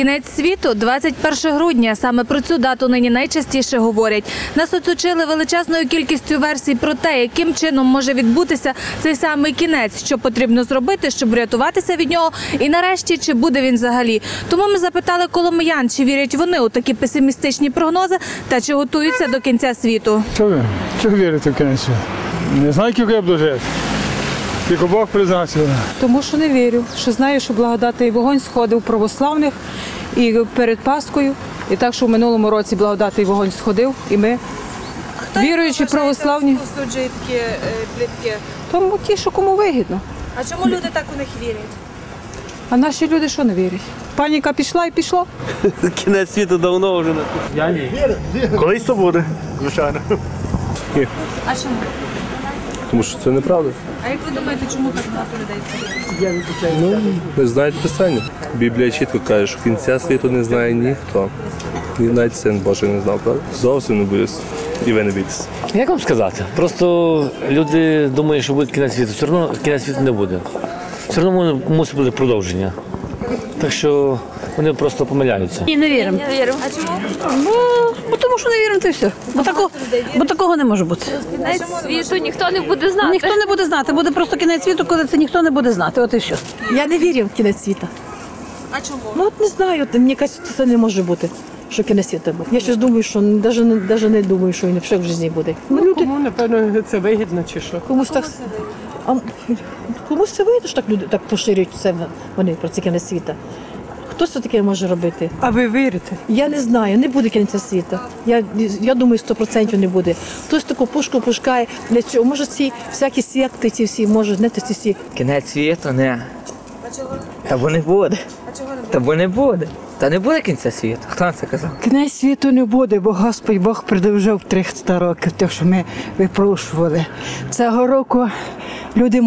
Кінець світу – 21 грудня. Саме про цю дату нині найчастіше говорять. Нас оточили величезною кількістю версій про те, яким чином може відбутися цей самий кінець, що потрібно зробити, щоб врятуватися від нього, і нарешті, чи буде він взагалі. Тому ми запитали коломиян, чи вірять вони у такі песимістичні прогнози та чи готуються до кінця світу. Чого вірити в кінець світу? Не знаю, скільки я буду жити. Тільки Бог призначив. Тому що не вірю, що знаю, що благодатний вогонь сходив православних і перед Паскою. І так, що в минулому році благодатний вогонь сходив, і ми, віруючи православні, розсуджує такі плітки? тому ті, що кому вигідно. А чому люди так у них вірять? А наші люди що не вірять? Паніка пішла і пішла. Кінець світу давно вже не. Я ні. Колись то буде, звичайно. А чому? Тому що це неправда. А як ви думаєте, чому так багато людей це вірить? Ви знаєте писання. Біблія чітко каже, що кінця світу не знає ніхто. І навіть Син Божий не знав, правда? Зовсім не боюсь. І ви не бійтеся. Як вам сказати? Просто люди думають, що буде кінець світу. Все одно кінець світу не буде. Все одно мусить бути продовження. Так що вони просто помиляються. Ні, не віримо. Не вірю. А чому? Бо тому що не віримо, то й все. Бо такого не може бути. Кінець світу ніхто не буде знати. Ніхто не буде знати, буде просто кінець світу, коли це ніхто не буде знати. От і все. Я не вірю в кінець світу. А чому? Ну от не знаю, мені кажуть, це не може бути, що кінець світу буде. Я щось думаю, що навіть не думаю, що він ще в житті буде. Кому, напевно, це вигідно чи що? Комусь так комусь це вийде, що так люди так поширюють це вони про це кінець світу. Хто це таке може робити? А ви вірите? Я не знаю, не буде кінця світу. Я думаю, 100% не буде. Хтось таку пушку пускає для цього. Може ці всякі секти, ці всі, може, не ці всі. Кінець світу не. А чого? Та бо не буде. А чого не буде? Та бо не буде. Та не буде кінця світу. Хто нам це казав? Кінець світу не буде, бо Господь Бог продовжив 300 років, те, що ми випрошували. Цього року люди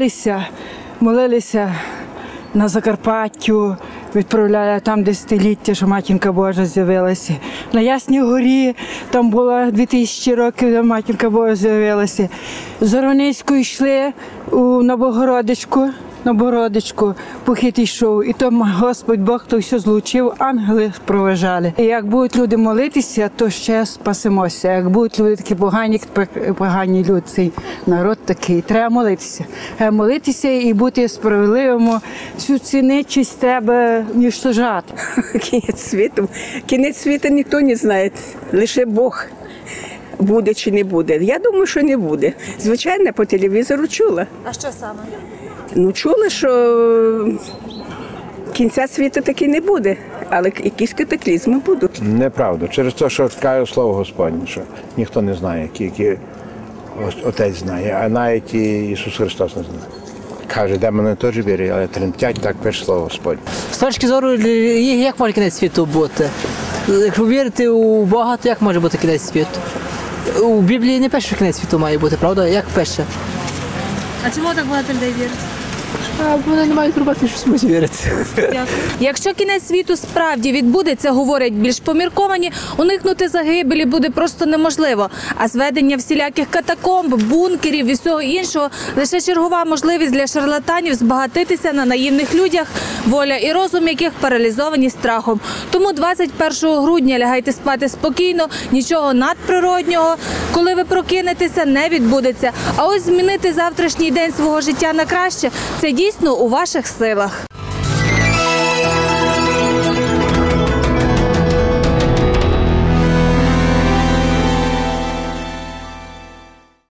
молилися на Закарпаттю, відправляли там десятиліття, що Матінка Божа з'явилася. На Ясній горі там було 2000 років, де Матінка Божа з'явилася. З Воронезької йшли на Богородичку, похід йшов, і там Господь Бог то все злучив, ангели проважали. І як будуть люди молитися, то ще спасемося. Як будуть люди такі погані люди, цей народ такий, треба молитися. Треба молитися і бути справедливим, всю цю нечисть треба уничтожати. Кінець світу ніхто не знає, лише Бог. Буде чи не буде. Я думаю, що не буде. Звичайно, по телевізору чула. А що саме? Ну, чула, що кінця світу таки не буде, але якісь катаклізми будуть. Неправда. Через те, що каже слово Господнє, що ніхто не знає, який Отець знає, а навіть і Ісус Христос не знає. Каже, демони теж вірять, але тремтять, так пише слово Господнє. З точки зору, як може кінець світу бути? Якщо вірити у Бога, то як може бути кінець світу? У Біблії не пише, що кінець світу має бути, правда? Як пише? А чому так багато людей вірить? А вони не мають пробувати, що можуть вірити. Якщо кінець світу справді відбудеться, говорять більш помірковані, уникнути загибелі буде просто неможливо. А зведення всіляких катакомб, бункерів і всього іншого – лише чергова можливість для шарлатанів збагатитися на наївних людях, воля і розум яких паралізовані страхом. Тому 21 грудня лягайте спати спокійно, нічого надприроднього, коли ви прокинетеся, не відбудеться. А ось змінити завтрашній день свого життя на краще – це дійсно у ваших силах.